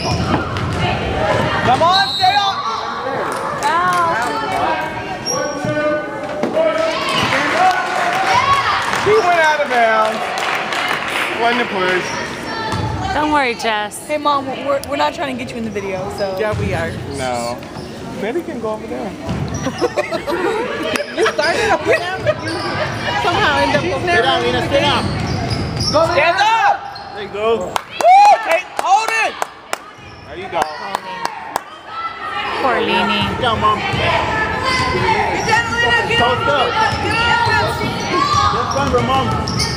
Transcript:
Come on, stay up! He went out of bounds. Wasn't a push. Don't worry, Jess. Hey, Mom, we're not trying to get you in the video, so. Yeah, we are. No. Betty can go over there. You started up with them, but you somehow end up over there. Sit down, Nina, sit down. Stand up! There you go. Woo! Hold it! There you go. Poor Lini. Sit down, Mom. Toast up. Just remember, Mom.